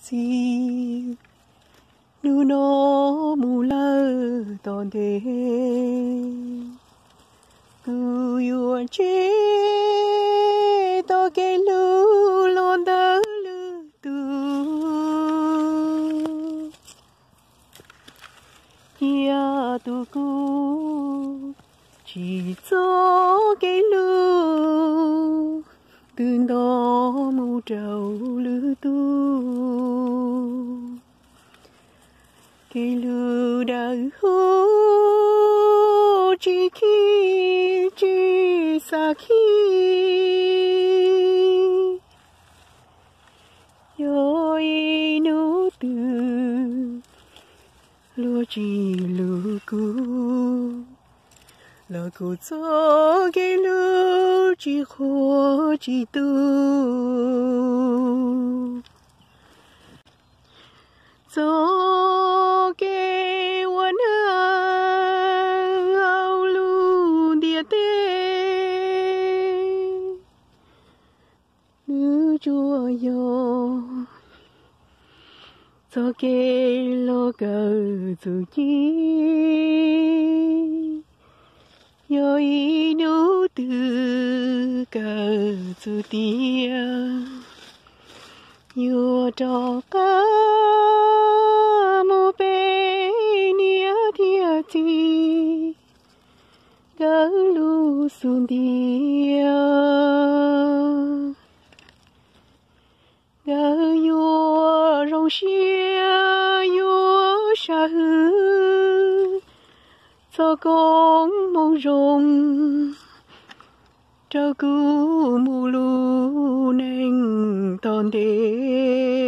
chi nu nó mù lơ tòn thế cứ yuan chế to cái lu lon đỡ lu tu ya tu cu chỉ cho cái lu từ đó mù trầu lư tu cái lu đã hú chỉ khi chỉ xa khi yo nu từ lo chỉ lu cu là cô cho cái lu chỉ khó chỉ tu cho cáiวันao lu địa tê nữ chúa yo cho cái lo cờ tự chi yo nu từ cờ tự tia yo cho ca mô bê nia thia chi gỡ lu sun tia gỡ yo rong xia yo sa hư cho con mong rong trao cứu mù lu neng tòn đê